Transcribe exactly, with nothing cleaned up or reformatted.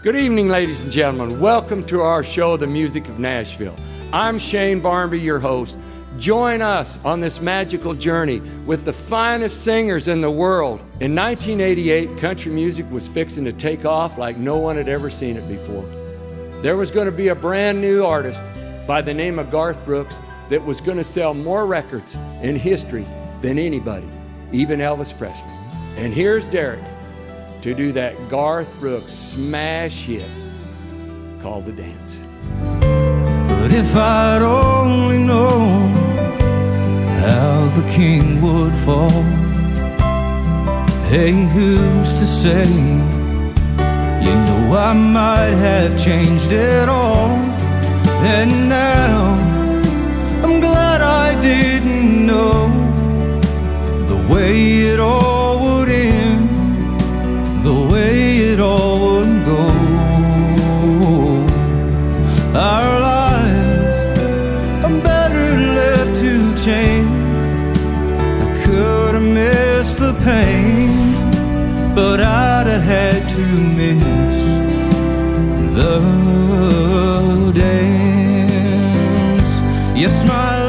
Good evening, ladies and gentlemen. Welcome to our show, The Music of Nashville. I'm Shane Barnby, your host. Join us on this magical journey with the finest singers in the world. In nineteen eighty-eight, country music was fixing to take off like no one had ever seen it before. There was going to be a brand new artist by the name of Garth Brooks that was going to sell more records in history than anybody, even Elvis Presley. And here's Derek to do that Garth Brooks smash hit called The Dance. But if I'd only known how the king would fall, hey, who's to say? You know, I might have changed it all. And now I'm glad I didn't know the way it all would end, the way it all would go. Our lives are better left to change. I could have missed the pain, but I'd have had to miss the dance. Yes, my